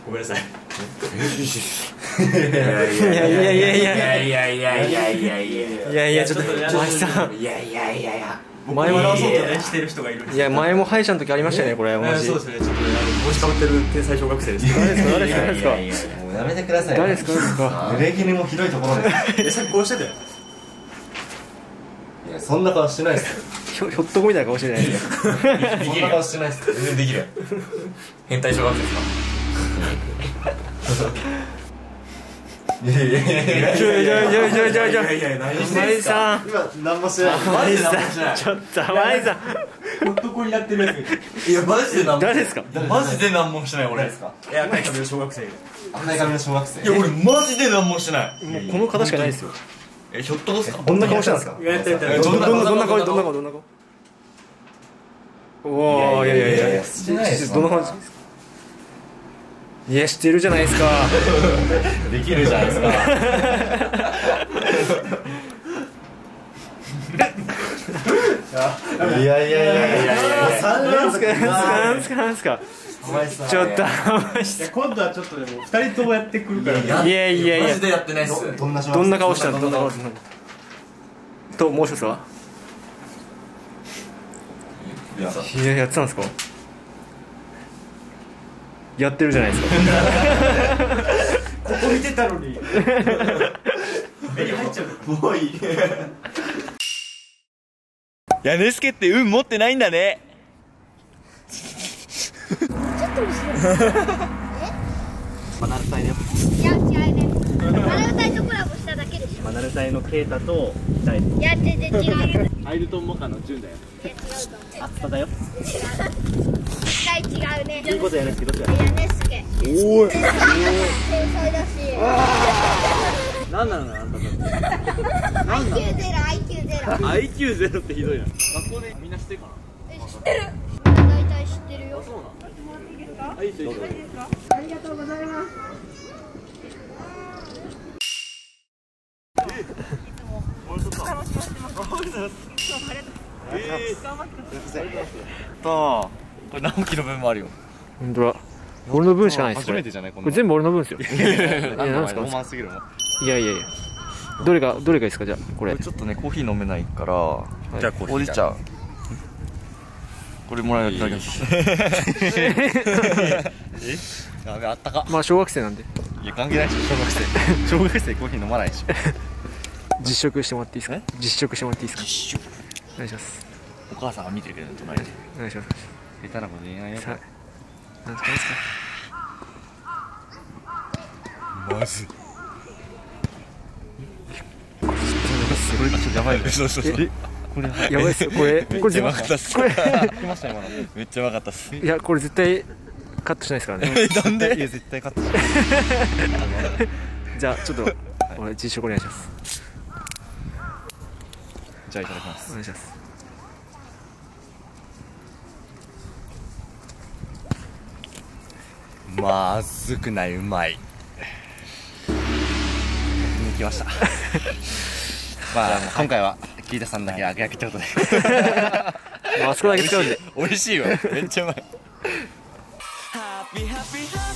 ごめんなさい。 いやいやいやいやいやいやいやいやいやいやいやいやちょっと前さんいやいやいやいや前も笑わそうとねしてる人がいるんです。 いや前も歯医者の時ありましたねこれ同じ。 そうですね。ちょっと帽子かぶってる天才小学生です。 誰ですか誰ですかもうやめてください。 誰ですか誰ですか。 濡れ衣もひどいところでさっきこうしてたよ。 いやそんな顔してないですよ。 ひょっとこみたいな顔してないですか。 そんな顔してないですよ。 全然できる。変態小学生ですか。 いやいやいやいやちょいや何してマイさん今何もしてない。 マジで何もしない。 ちょっとマイさんほっとこになってるやつ。いやマジで何も。 誰ですか。 マジで何もしてない俺。 ですか。 いや赤い髪の小学生。 赤い髪の小学生。 いや俺マジで何もしてない。 もうこの方しかないですよ。 ひょっとこっすか。 どんな顔してたんですか。 やったやった。 どんな顔どんな顔。おおいやいやいやしてないです。 どんな感じですか。いや知ってるじゃないですか。 できるじゃないですか。いやいやいやいやなんすか。ちょっと今度はちょっとでも2人ともやってくるからいやいやいやマジでやってないっす。 どんなどんな顔したの。どんな顔したの。ともう一つは。いややってたんですか。やってるじゃないですか。 ここ見てたのに目に入っちゃう。 もういい。やねすけって運持ってないんだね。 マナル隊だよ。 いや違うね。マナル隊とコラボしただけでしょ。 マナル隊のケイタとダイいや全然違う。 アイルトンモカのジュンだよ。 いや違うと思う。 アッタだよ。 絶対違うね。 いいことやねすけどっちだ。 やねすけ。 おい。 天才だし。 なんなのあんたたち。 IQ ゼロ IQ ゼロってひどいな。学校でみんな知ってるかな。 知ってる。大体知ってるよ。 そうなの。はい、どうぞ。 ありがとうございます。 これ直樹の分もあるよ。 本当だ。俺の分しかないです。 初めてじゃないこんこれ全部俺の分ですよ。 なんですか。 ロマンすぎるもん。 いやいやいや。どれがいいですかじゃあこれ。 ちょっとねコーヒー飲めないから、 じゃあほうじ茶これもらえるだけです。 やべあったか。 まあ小学生なんでいや関係ないでしょ小学生。小学生コーヒー飲まないでしょ。 実食してもらっていいですか。実食してもらっていいですか。お願いします。 お母さんが見てるけど隣で。 お願いします。 下手なこと言えないよ。 さあなんですかですか。 まずい。 これちょっとやばいよ。そうこれやばいですよこれ。これめっちゃうまかったっす。 これ来ました今の。 めっちゃうまかったっす。 いやこれ絶対カットしないですからね。 なんで？ いや絶対勝つ。 じゃあちょっと俺実食お願いします。 じゃあいただきます。 お願いします。 まずくないうまい。抜きました。まあ今回はキータさんだけ揚げ焼きってことで。 あそこだけ使うんで。 美味しいわ。めっちゃうまい。 Happy happy happy